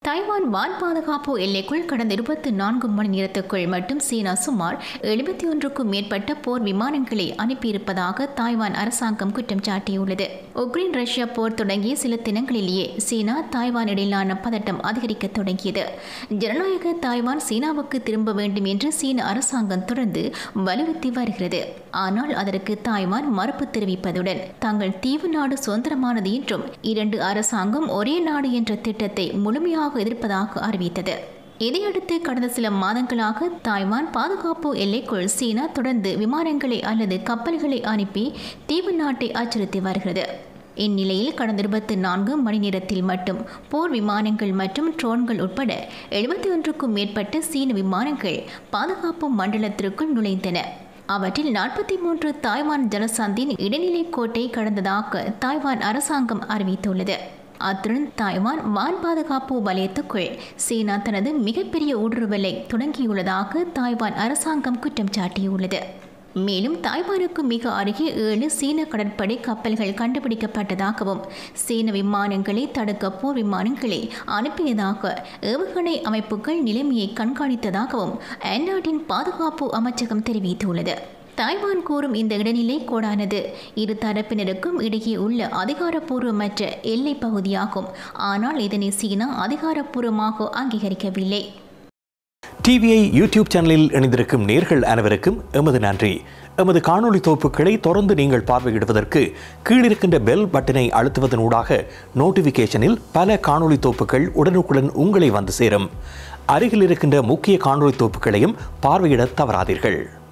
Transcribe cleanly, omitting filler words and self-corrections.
Taiwan வான் பாதுகாப்பு எல்லைக்குள் கடந்த 24 மணி நேரத்துக்குள் மட்டும் சீனா சுமார் 71க்கும் மேற்பட்ட போர் விமானங்களை அனுப்பியிருப்பதாக தாய்வான் அரசாங்கம் குற்றம் சாட்டியுள்ளது. உக்ரைன் ரஷ்யா போர் தொடங்கிய சில தினங்களிலேயே சீனா தாய்வான் இடையிலான பதட்டம் அதிகரிக்க தொடங்கியது. ஜனநாயக தாய்வான் சீனாவுக்கு திரும்ப வேண்டும் என்று சீன அரசாங்கம் தொடர்ந்து வலியுறுத்தி வருகிறது. ஆனால் அதற்கு தாய்வான் மறுப்பு தெரிவிப்பதுடன் தங்கள் தீவு நாடு சுதந்திரமானது என்றும் 2 அரசாங்கம் ஒரே நாடு என்ற திட்டத்தை முழுமையாக எதிர்ப்பதாக அறிவித்தது. இதையடுத்து கடந்த சில மாதங்களாக தாய்வான் பாதுகாப்பு எல்லைக்குள் சீனா தொடர்ந்து விமானங்களை அல்லது கப்பல்களை அனுப்பி தீவு நாட்டை அச்சுறுத்தி வருகிறது. இந்நிலையில் கடந்த 24 மணி நேரத்தில் மட்டும் போர் விமானங்கள் மற்றும் ட்ரோன்கள் உட்பட 71க்கும் மேற்பட்ட சீன விமானங்கள் பாதுகாப்பு மண்டலத்திற்குள் நுழைந்தன. அவற்றில் 43 தாய்வான் ஜலசந்தின் இடைநிலை கோட்டை கடந்ததாக தாய்வான் அரசாங்கம் அறிவித்துள்ளது. அத்துடன் தாய்வான் வான் பாதுகாப்பு வலயத்துக்குள் சீனா தனது மிகப்பெரிய ஊடுருவலை தொடங்கியுள்ளதாக தாய்வான் அரசாங்கம் குற்றம் சாட்டியுள்ளது. மேலும் தாய்வானுக்கு மிக அருகே 7 சீன கடற்படை கப்பல்கள் கண்டுபிடிக்கப்பட்டதாகவும் சீன விமானங்களை தடுக்க போர் விமானங்களை அனுப்பியதாக ஏவுகணை அமைப்புகள் நிலைமையை கண்காணித்ததாகவும் அந்நாட்டின் பாதுகாப்பு அமைச்சகம் தெரிவித்துள்ளது. தாய்வான் கூறும் இந்த இடைநிலை கோடானது இரு தரப்பினருக்கும் இடையே உள்ள அதிகாரப்பூர்வமற்ற எல்லை பகுதியாகும். ஆனால் இதனை சீனா அதிகாரப்பூர்வமாக அங்கீகரிக்கவில்லை. டிவிஐ யூடியூப் சேனலில் இணைந்திருக்கும் நேர்கள் அனைவருக்கும் எமது நன்றி. எமது காணொளி தொகுப்புகளை தொடர்ந்து நீங்கள் பார்வையிடுவதற்கு கீழிருக்கின்ற பெல் பட்டனை அழுத்துவதனூடாக நோட்டிஃபிகேஷனில் பல காணொளி தொகுப்புகள் உடனுக்குடன் உங்களை வந்து சேரும். அருகில் இருக்கின்ற முக்கிய காணொளி தொகுப்புகளையும் பார்வையிட தவறாதீர்கள்.